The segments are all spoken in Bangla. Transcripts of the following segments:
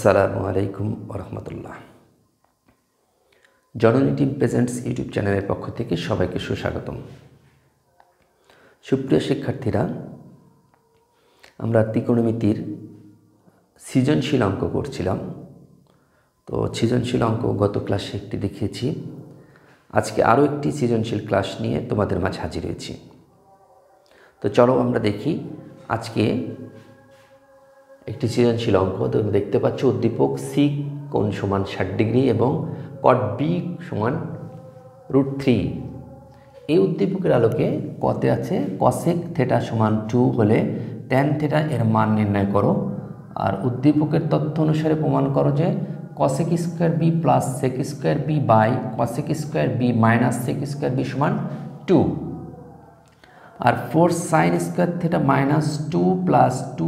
আসসালামু আলাইকুম ওরহমতুল্লাহ। জননী টিম প্রেজেন্টস ইউটিউব চ্যানেলের পক্ষ থেকে সবাইকে সুস্বাগতম। সুপ্রিয় শিক্ষার্থীরা, আমরা ত্রিকোণমিতির সৃজনশীল অঙ্ক করছিলাম। তো সৃজনশীল অঙ্ক গত ক্লাসে একটি দেখিয়েছি। আজকে আরও একটি সৃজনশীল ক্লাস নিয়ে তোমাদের মাঝে হাজির হয়েছি। তো চলো আমরা দেখি আজকে একটি সৃজনশীল অঙ্ক। দেখতে পাচ্ছ উদ্দীপক সি কোণ সমান 60 ডিগ্রি এবং কট বি সমান √3। এই উদ্দীপকের আলোকে কতে আছে কসেক থেটা সমান 2 হলে ট্যান থেটা এর মান নির্ণয় করো। আর উদ্দীপকের তথ্য অনুসারে প্রমাণ করো যে cosec square b plus sec square b by cosec square b minus sec square b সমান 2। আর 4 sine square theta minus 2 plus 2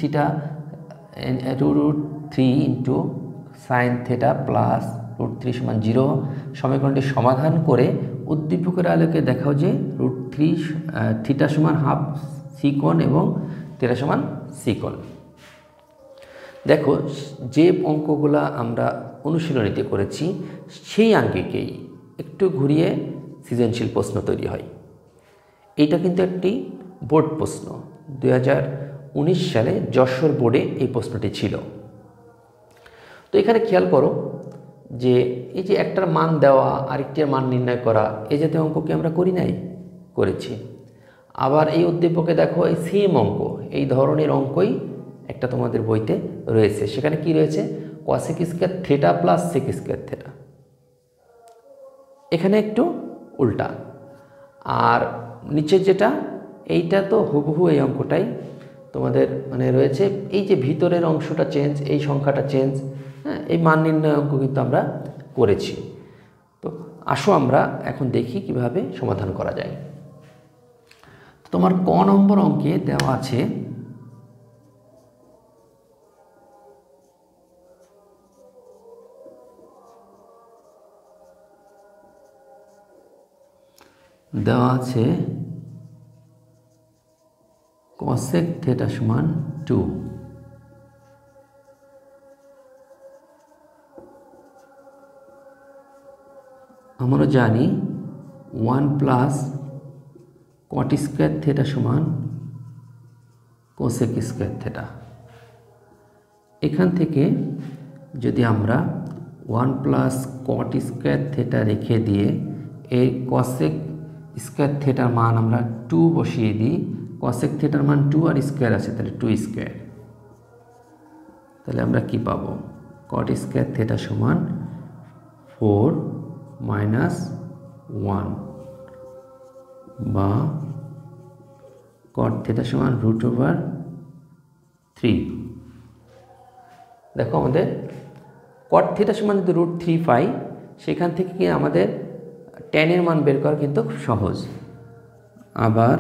√3 into sine theta plus √3 সমান 0 সমীকরণটি সমাধান করে উদ্দীপকের আলোকে দেখাও যে √3 থিটা সমান হাফ সি কোণ এবং থেটা সমান সি কোণ। দেখো, যে অঙ্কগুলো আমরা অনুশীলনীতে করেছি সেই আঙ্গিকেই একটু ঘুরিয়ে সৃজনশীল প্রশ্ন তৈরি হয়। এইটা কিন্তু একটি বোর্ড প্রশ্ন। 2019 সালে যশোর বোর্ডে এই প্রশ্নটি ছিল। তো এখানে খেয়াল করো যে এই যে একটার মান দেওয়া আরেকটির মান নির্ণয় করা, এই জাতীয় অঙ্ক কি আমরা করি নাই? করেছি। আবার এই উদ্দীপকে দেখো এই সেম অঙ্ক, এই ধরনের অঙ্কই একটা তোমাদের বইতে রয়েছে। সেখানে কি রয়েছে? Cosec square theta plus sec square theta. এখানে একটু উল্টা। আর নিচে যেটা, এইটা তো হুবহু এই অঙ্কটাই তোমাদের মানে রয়েছে। এই যে ভিতরের অংশটা চেঞ্জ, এই সংখ্যাটা চেঞ্জ, হ্যাঁ, এই মান নির্ণয় অঙ্ক কিন্তু আমরা করেছি। তো আসো আমরা এখন দেখি কিভাবে সমাধান করা যায়। তোমার ক নম্বর অঙ্কে দেওয়া আছে কসেক থেটা সমান 2। আমরা জানি 1 প্লাস কট স্কয়ার থেটা সমান কোসেক স্কয়ার থেটা। এখান থেকে যদি আমরা 1 প্লাস কট স্কয়ার থেটা রেখে দিয়ে এই কসেক স্কয়ার থেটার মান আমরা 2 বসিয়ে দিই, কসেক থেটার মান 2 আর স্কয়ার আছে, তাহলে 2 স্কয়ার। তাহলে আমরা কি পাবো? কট স্কয়ার থেটা সমান 4 মাইনাস 1 বা কট থেটা সমান √3। দেখো, আমাদের কট থেটা সমান যদি √3 পাই, সেখান থেকে কি আমাদের ট্যানের মান বের করা কিন্তু খুব সহজ। আবার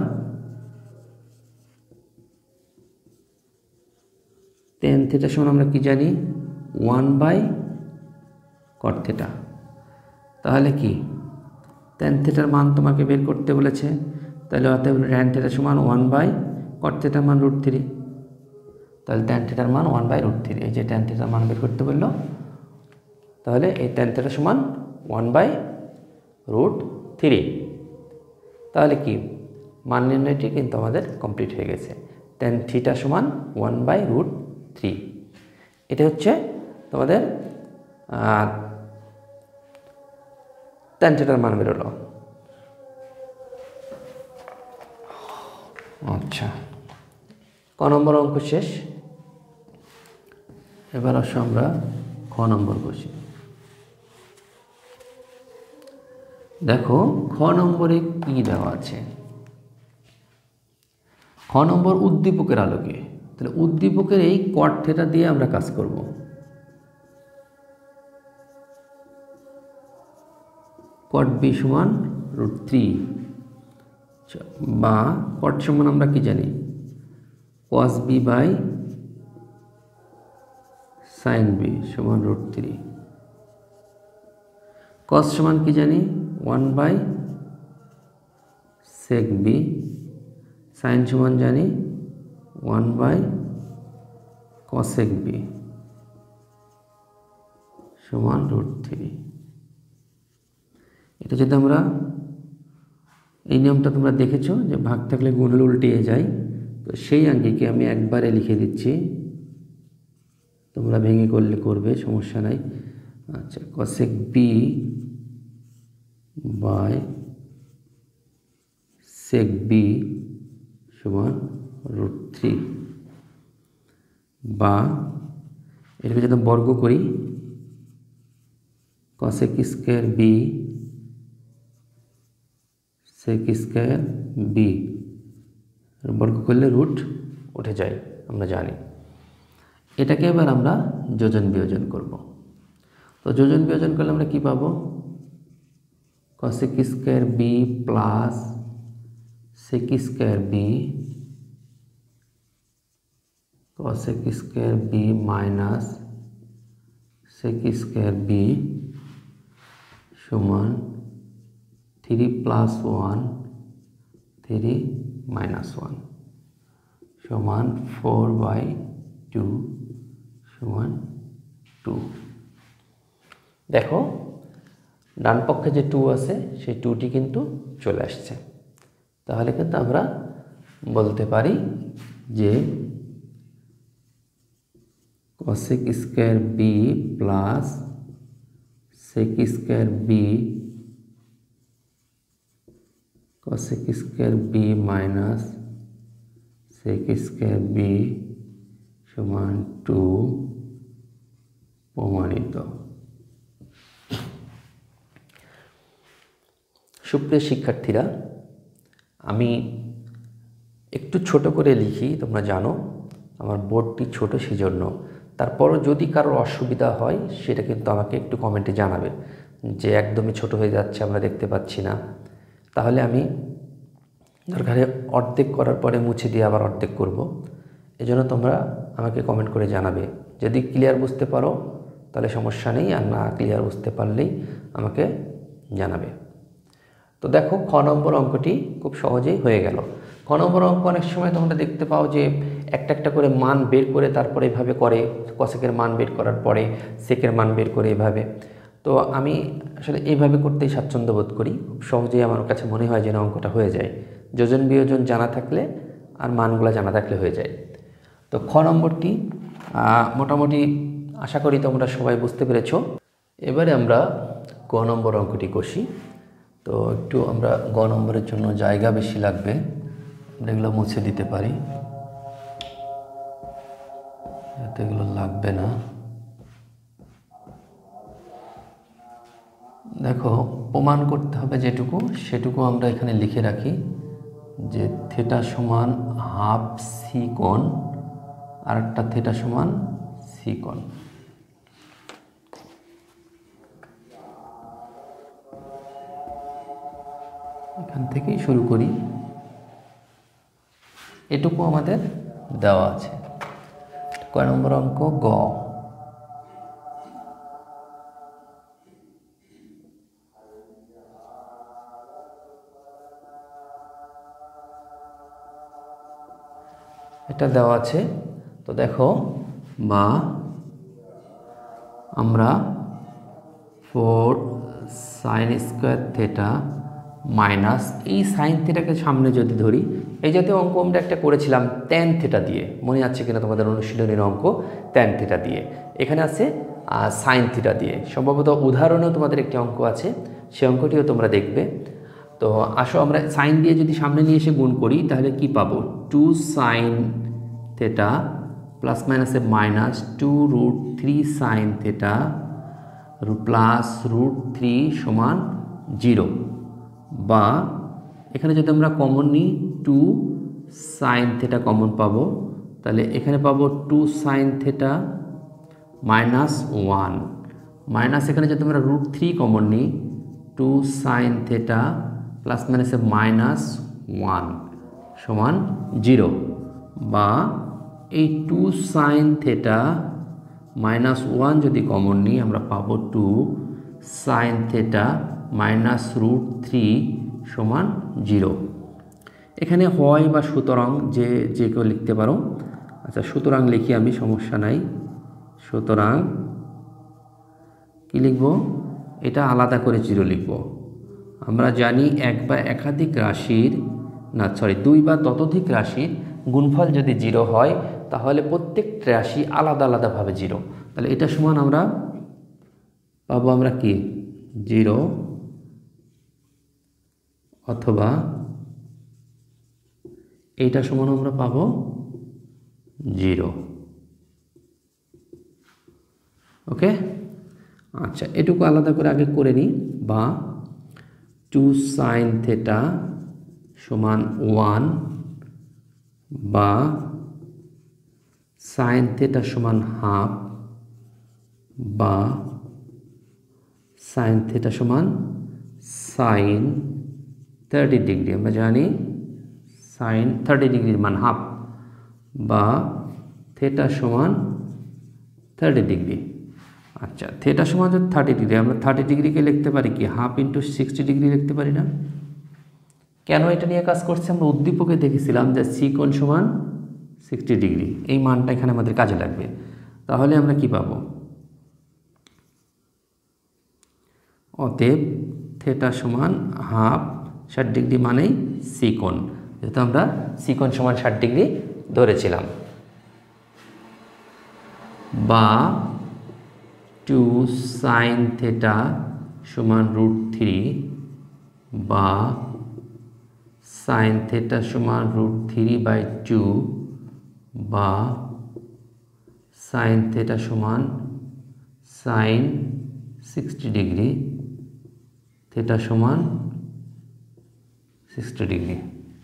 ট্যান থেটা সমান আমরা কি জানি? 1 বাই কট থেটা। তাহলে কি ট্যান থেটার মান তোমাকে বের করতে বলেছে, তাহলে অতএব ট্যান থেটা সমান 1 বাই কট থেটার মান √3। তাহলে ট্যান থেটার মান 1 বাই √3। এই যে ট্যান থেটার মান বের করতে বললো, তাহলে এই ট্যান থেটা সমান 1 বাই √3। তাহলে কি মান নির্ণয়টি কিন্তু আমাদের কমপ্লিট হয়ে গেছে। ট্যান থিটা সমান 1 বাই √3। এটা হচ্ছে তোমাদের ট্যান থিটার মান বেরোলো। আচ্ছা, ক নম্বর অঙ্ক শেষ। এবার আসো আমরা খ নম্বর বসি। দেখো, খ নম্বরে কি দেওয়া আছে? খ নম্বর উদ্দীপকের আলোকে, তাহলে উদ্দীপকের এই কট থেটা দিয়ে আমরা কাজ করব। কট বি সমান √3 বা কট সমান আমরা কি জানি? Cos b by sine b সমান √3। কস সমান কি জানি? 1 বাই সেক বি। সাইন সমান জানি 1 বাই cosec b। সমান √3। এটা যদি আমরা এই নিয়মটা তোমরা দেখেছো যে ভাগ থাকলে গুণ হলে উল্টে যায়, তো সেই আঙ্গিকে আমি একবারে লিখে দিচ্ছি, তোমরা ভেঙে করলে করবে, সমস্যা নাই। আচ্ছা, cosec b by sec b সমান √3, বা এটাকে যদি বর্গ করি cosec square b sec square b, বর্গ করলে রুট উঠে যায়, আমরা জানি। এটাকে এবার আমরা যোজন বিয়োজন করব। তো যোজন বিয়োজন করলে আমরা কি পাবো? cosec square b plus sec square b cosec square b minus sec square b সমান 3 প্লাস 1 3 মাইনাস 1 সমান 4/2 সমান 2। দেখো ডান পক্ষে যে 2 আছে সেই 2টি কিন্তু চলে আসছে। তাহলে কিন্তু আমরা বলতে পারি যে cosec square b plus sec square b cosec square b minus sec square b সমান 2 প্রমাণিত। সুপ্রিয় শিক্ষার্থীরা, আমি একটু ছোট করে লিখি, তোমরা জানো আমার বোর্ডটি ছোট, সেজন্য। তারপরও যদি কারোর অসুবিধা হয় সেটা কিন্তু আমাকে একটু কমেন্টে জানাবে যে একদমই ছোট হয়ে যাচ্ছে, আমরা দেখতে পাচ্ছি না। তাহলে আমি দরকারে অর্ধেক করার পরে মুছে দিয়ে আবার অর্ধেক করব। এজন্য তোমরা আমাকে কমেন্ট করে জানাবে। যদি ক্লিয়ার বুঝতে পারো তাহলে সমস্যা নেই, আর না ক্লিয়ার বুঝতে পারলেই আমাকে জানাবে। তো দেখো, খ নম্বর অঙ্কটি খুব সহজেই হয়ে গেল। খ নম্বর অঙ্ক অনেক সময় তোমরা দেখতে পাও যে একটা একটা করে মান বের করে তারপরে এভাবে করে, কসেকের মান বের করার পরে সেকের মান বের করে এভাবে। তো আমি আসলে এইভাবে করতেই স্বাচ্ছন্দ্য বোধ করি, খুব সহজেই আমার কাছে মনে হয় যেন অঙ্কটা হয়ে যায়। যোজন বিয়োজন জানা থাকলে আর মানগুলো জানা থাকলে হয়ে যায়। তো খ নম্বরটি মোটামুটি আশা করি তোমরা সবাই বুঝতে পেরেছো। এবারে আমরা গ নম্বর অঙ্কটি কষি। তো একটু আমরা গ নম্বরের জন্য জায়গা বেশি লাগবে, আমরা এগুলো মুছে দিতে পারি, এতে এগুলো লাগবে না। দেখো, প্রমাণ করতে হবে যেটুকু সেটুকু আমরা এখানে লিখে রাখি যে থিটা সমান হাফ সি কোণ, আর একটা থিটা সমান সি কোণ। এখান থেকেই শুরু করি, এটুকু আমাদের দেওয়া আছে। কয় নম্বর অঙ্ক? গ। এটা দেওয়া আছে। তো দেখো, বা আমরা 4 sin স্কয়ার থিটা মাইনাস, এই সাইন থিটাকে সামনে যদি ধরি, এই জাতীয় অঙ্ক আমরা একটা করেছিলাম ট্যান থিটা দিয়ে, মনে আছে কিনা তোমাদের অনুশীলনীর অঙ্ক ট্যান থিটা দিয়ে। এখানে আছে সাইন থিটা দিয়ে, সম্ভবত উদাহরণেও তোমাদের একটি অঙ্ক আছে, সেই অঙ্কটিও তোমরা দেখবে। তো আসো আমরা সাইন দিয়ে যদি সামনে নিয়ে এসে গুণ করি তাহলে কি পাবো? 2 sin থিটা প্লাস মাইনাসে মাইনাস 2 √3 sin থিটা প্লাস √3 সমান 0, বা এখানে যদি আমরা কমন নিই 2 sin থিটা কমন পাবো, তাহলে এখানে পাবো 2 sin থিটা মাইনাস 1, মাইনাস এখানে যদি আমরা √3 কমন নিই 2 sin থিটা প্লাস মাইনাসে মাইনাস 1 সমান 0, বা এই 2 sin থিটা মাইনাস 1 যদি কমন নিই আমরা পাবো 2 sin থিটা মাইনাস √3 সমান 0। এখানে হয় বা সুতরাং যে কেউ লিখতে পারো। আচ্ছা, সুতরাং লিখি আমি, সমস্যা নাই। সুতরাং কি লিখব, এটা আলাদা করে 0 লিখব। আমরা জানি এক বা একাধিক রাশির দুই বা ততোধিক রাশির গুণফল যদি 0 হয় তাহলে প্রত্যেকটা রাশি আলাদা আলাদাভাবে 0। তাহলে এটা সমান আমরা পাবো আমরা কি 0 অথবা এইটা সমান আমরা পাবো 0। ওকে, আচ্ছা এটুকু আলাদা করে আগে করে নিই। বা 2 sin θ সমান 1 বা sin θ সমান হাফ বা sin θ সমান sin 30 ডিগ্রি। আমরা জানি sin 30 ডিগ্রির মান হাফ বা থেটা সমান 30 ডিগ্রি। আচ্ছা থেটা সমান যদি 30 ডিগ্রি, আমরা 30 ডিগ্রিকে লিখতে পারি কি হাফ ইন্টু 60 ডিগ্রি লিখতে পারি না? কেন এটা নিয়ে কাজ করছে? আমরা উদ্দীপকে দেখেছিলাম যে সি কোণ সমান 60 ডিগ্রি, এই মানটা এখানে আমাদের কাজে লাগবে। তাহলে আমরা কি পাবো? অতএব থেটা সমান হাফ 60 ডিগ্রি মানেই সি কোণ, যেহেতু আমরা সি কোণ সমান 60 ডিগ্রি ধরেছিলাম। বা 2 sin θ সমান √3 বা sin θ সমান √3/2 বা sin θ সমান sin 60 ডিগ্রি, থেটা সমান 60 ডিগ্রি।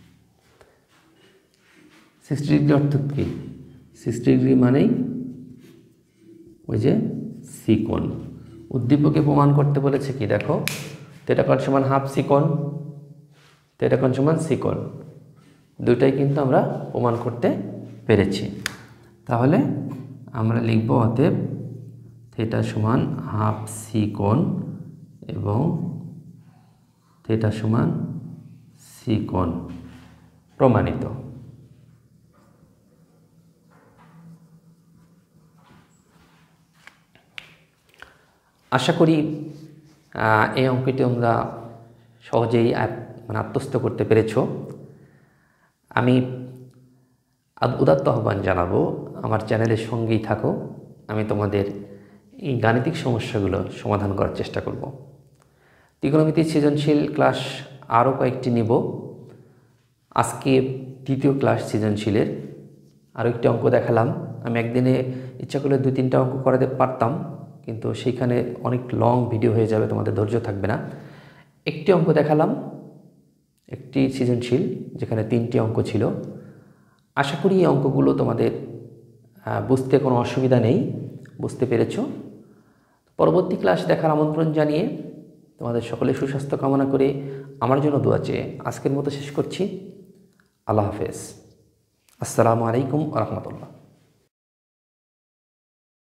60 ডিগ্রি অর্থাৎ কি? 60 ডিগ্রি মানেই ওই যে সি কোণ। উদ্দীপকে প্রমাণ করতে বলেছে কি দেখো, থেটা কোণ সমান হাফ সি কোণ, থেটা কোণ সমান সি কোণ, দুটাই কিন্তু আমরা প্রমাণ করতে পেরেছি। তাহলে আমরা লিখব অতএব থেটা সমান হাফ সি কোণ এবং থেটা সমান সি কোণ প্রমাণিত। আশা করি এই অঙ্কটি তোমরা সহজেই আত্মস্থ করতে পেরেছ। আমি উদাত্ত আহ্বান জানাবো, আমার চ্যানেলের সঙ্গেই থাকো, আমি তোমাদের এই গাণিতিক সমস্যাগুলো সমাধান করার চেষ্টা করব। ত্রিকোণমিতির সৃজনশীল ক্লাস আরও কয়েকটি নিব। আজকে দ্বিতীয় ক্লাস সৃজনশীলের আরও একটি অঙ্ক দেখালাম। আমি একদিনে ইচ্ছা করলে 2-3টা অঙ্ক করাতে পারতাম, কিন্তু সেইখানে অনেক লং ভিডিও হয়ে যাবে, তোমাদের ধৈর্য থাকবে না। একটি অঙ্ক দেখালাম, একটি সৃজনশীল যেখানে 3টি অঙ্ক ছিল। আশা করি এই অঙ্কগুলো তোমাদের বুঝতে কোনো অসুবিধা নেই, বুঝতে পেরেছ। পরবর্তী ক্লাস দেখার আমন্ত্রণ জানিয়ে তোমাদের সকলে সুস্বাস্থ্য কামনা করে আমার জন্য দোয়া চেয়ে আজকের মতো শেষ করছি। আল্লাহ হাফেজ। আসসালামু আলাইকুম ওয়া রাহমাতুল্লাহ।